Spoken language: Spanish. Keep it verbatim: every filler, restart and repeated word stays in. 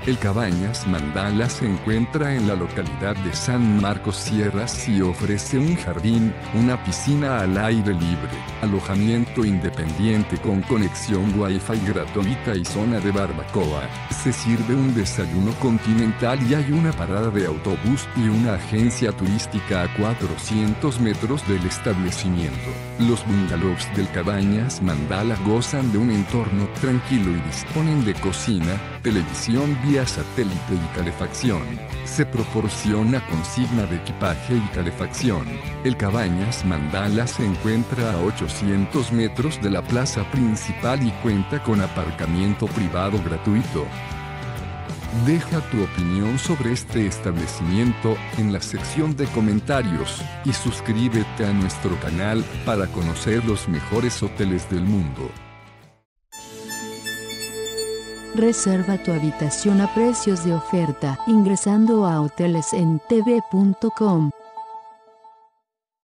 El Cabañas Mandala se encuentra en la localidad de San Marcos Sierras y ofrece un jardín, una piscina al aire libre, alojamiento independiente con conexión Wi-Fi gratuita y zona de barbacoa. Se sirve un desayuno continental y hay una parada de autobús y una agencia turística a cuatrocientos metros del establecimiento. Los bungalows del Cabañas Mandala gozan de un entorno tranquilo y disponen de cocina, televisión vía satélite y calefacción. Se proporciona consigna de equipaje y calefacción. El Cabañas Mandala se encuentra a ochocientos metros de la plaza principal y cuenta con aparcamiento privado gratuito. Deja tu opinión sobre este establecimiento en la sección de comentarios y suscríbete a nuestro canal para conocer los mejores hoteles del mundo. Reserva tu habitación a precios de oferta ingresando a hoteles en t v punto com.